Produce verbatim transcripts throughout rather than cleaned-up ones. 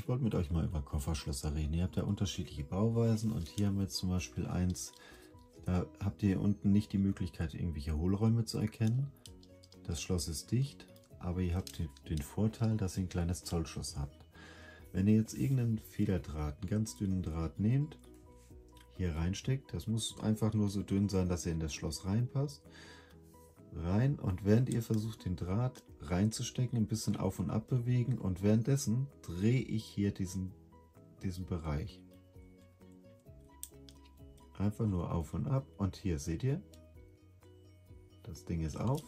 Ich wollte mit euch mal über Kofferschlösser reden. Ihr habt ja unterschiedliche Bauweisen und hier haben wir jetzt zum Beispiel eins, da habt ihr unten nicht die Möglichkeit, irgendwelche Hohlräume zu erkennen. Das Schloss ist dicht, aber ihr habt den Vorteil, dass ihr ein kleines Zollschloss habt. Wenn ihr jetzt irgendeinen Federdraht, einen ganz dünnen Draht nehmt, hier reinsteckt, das muss einfach nur so dünn sein, dass er in das Schloss reinpasst, rein, und während ihr versucht, den Draht reinzustecken, ein bisschen auf und ab bewegen, und währenddessen drehe ich hier diesen, diesen Bereich. Einfach nur auf und ab, und hier seht ihr, das Ding ist auf.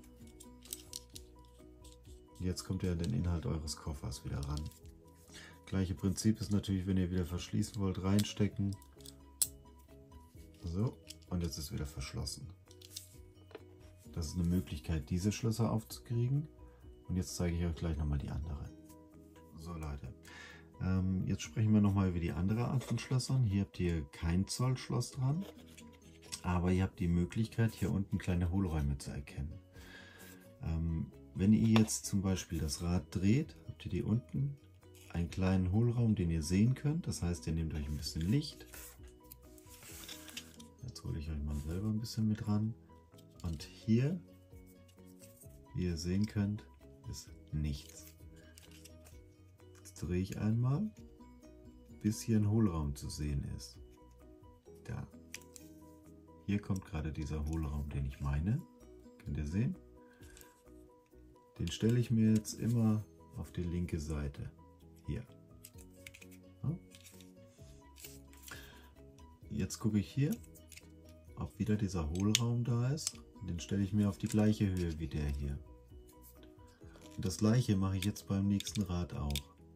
Jetzt kommt ihr an den Inhalt eures Koffers wieder ran. Gleiche Prinzip ist natürlich, wenn ihr wieder verschließen wollt, reinstecken. So, und jetzt ist wieder verschlossen. Das ist eine Möglichkeit, diese Schlösser aufzukriegen. Und jetzt zeige ich euch gleich nochmal die andere. So Leute, ähm, jetzt sprechen wir nochmal über die andere Art von Schlössern. Hier habt ihr kein Zollschloss dran, aber ihr habt die Möglichkeit, hier unten kleine Hohlräume zu erkennen. Ähm, wenn ihr jetzt zum Beispiel das Rad dreht, habt ihr hier unten einen kleinen Hohlraum, den ihr sehen könnt. Das heißt, ihr nehmt euch ein bisschen Licht. Jetzt hole ich euch mal selber ein bisschen mit ran. Und hier, wie ihr sehen könnt, ist nichts. Jetzt drehe ich einmal, bis hier ein Hohlraum zu sehen ist. Da. Hier kommt gerade dieser Hohlraum, den ich meine. Könnt ihr sehen? Den stelle ich mir jetzt immer auf die linke Seite. Hier. Ja. Jetzt gucke ich hier, ob wieder dieser Hohlraum da ist. Den stelle ich mir auf die gleiche Höhe wie der hier. Und das gleiche mache ich jetzt beim nächsten Rad auch.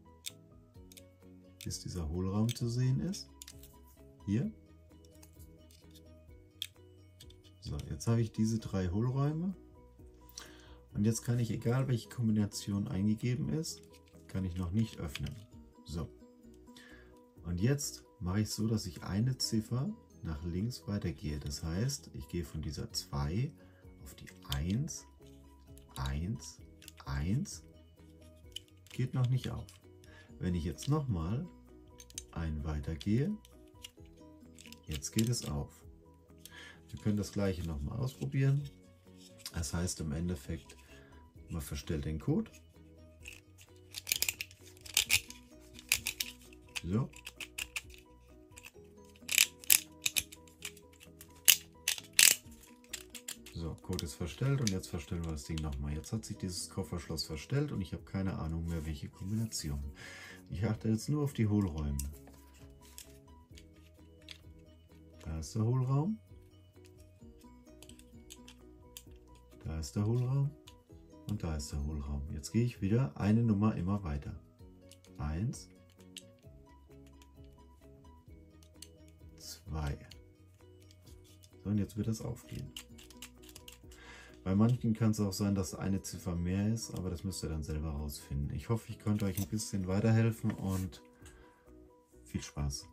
Bis dieser Hohlraum zu sehen ist. Hier. So, jetzt habe ich diese drei Hohlräume. Und jetzt kann ich, egal welche Kombination eingegeben ist, kann ich noch nicht öffnen. So. Und jetzt mache ich so, dass ich eine Ziffer nach links weitergehe. Das heißt, ich gehe von dieser zwei auf die eins, eins, eins. Geht noch nicht auf. Wenn ich jetzt nochmal ein weitergehe, jetzt geht es auf. Wir können das gleiche nochmal ausprobieren. Das heißt im Endeffekt, man verstellt den Code. So. So, Code ist verstellt und jetzt verstellen wir das Ding nochmal. Jetzt hat sich dieses Kofferschloss verstellt und ich habe keine Ahnung mehr, welche Kombination. Ich achte jetzt nur auf die Hohlräume. Da ist der Hohlraum. Da ist der Hohlraum. Und da ist der Hohlraum. Jetzt gehe ich wieder eine Nummer immer weiter. Eins. Zwei. So, und jetzt wird es aufgehen. Bei manchen kann es auch sein, dass eine Ziffer mehr ist, aber das müsst ihr dann selber rausfinden. Ich hoffe, ich konnte euch ein bisschen weiterhelfen und viel Spaß.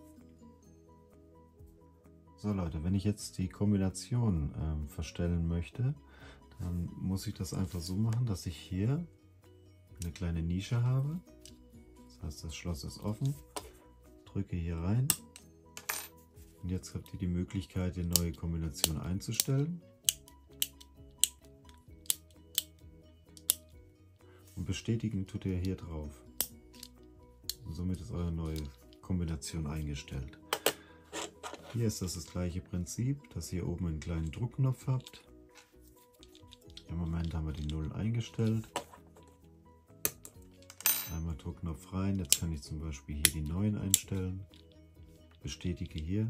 So Leute, wenn ich jetzt die Kombination ähm, verstellen möchte, dann muss ich das einfach so machen, dass ich hier eine kleine Nische habe. Das heißt, das Schloss ist offen. Drücke hier rein. Und jetzt habt ihr die Möglichkeit, die neue Kombination einzustellen. Und bestätigen tut ihr hier drauf. Und somit ist eure neue Kombination eingestellt. Hier ist das das gleiche Prinzip, dass ihr oben einen kleinen Druckknopf habt. Im Moment haben wir die null eingestellt. Einmal Druckknopf rein. Jetzt kann ich zum Beispiel hier die neun einstellen. Bestätige hier.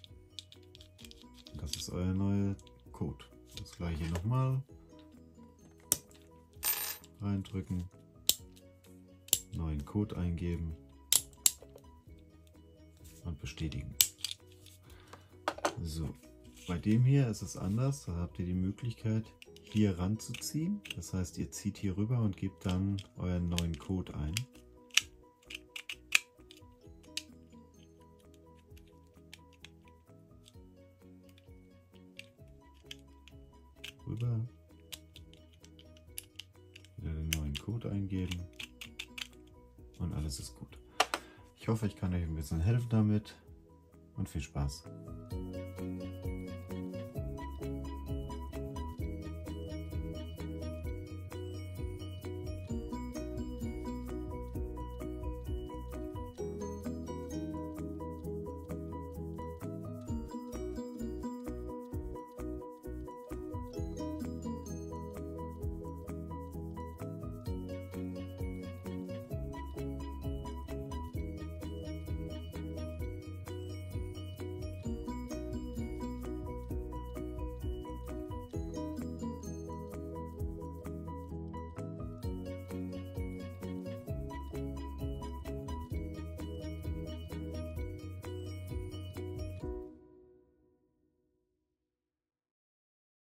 Das ist euer neuer Code. Das gleiche nochmal. Reindrücken, neuen Code eingeben und bestätigen. So, bei dem hier ist es anders. Da habt ihr die Möglichkeit, hier ranzuziehen. Das heißt, ihr zieht hier rüber und gebt dann euren neuen Code ein. Rüber. Wieder den neuen Code eingeben. und alles ist gut. Ich hoffe, ich kann euch ein bisschen helfen damit und viel Spaß.